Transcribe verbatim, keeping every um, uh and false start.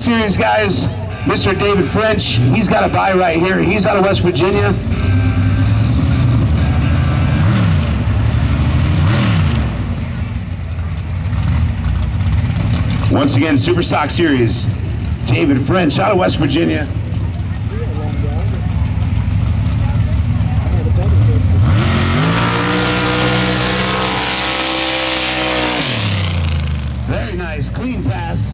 Series guys, Mister David French, he's got a bye right here. He's out of West Virginia. Once again, Super Stock Series, David French out of West Virginia.